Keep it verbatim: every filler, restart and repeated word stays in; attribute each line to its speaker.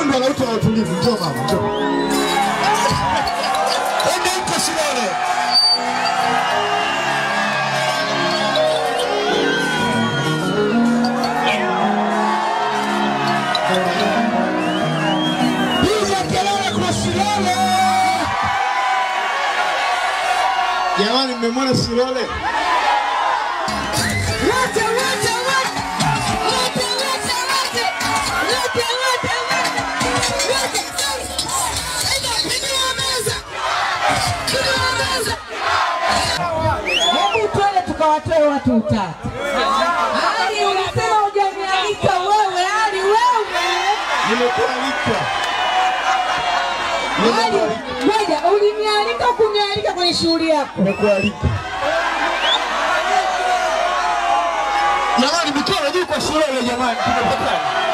Speaker 1: ndo anauta na utulivu. Njoo mama, njoo. Ende huko Shilole. Piga kelele kwa Shilole. Jamani, mmemwona Shilole? Wote wote wote. Wote wote wote. Wote wote wote. Enda pigia meza. Pigia meza.
Speaker 2: Hebu twende tukawatoe watu utatu. Ali unasema hujanialika wewe, Ali wewe.
Speaker 1: Nimekualika.
Speaker 2: Ali, ngoja, ulinialika kunialika kwenye shughuli yako.
Speaker 1: Nimekualika. Jamani, mikono juu kwa Shilole jamani, tumepatana.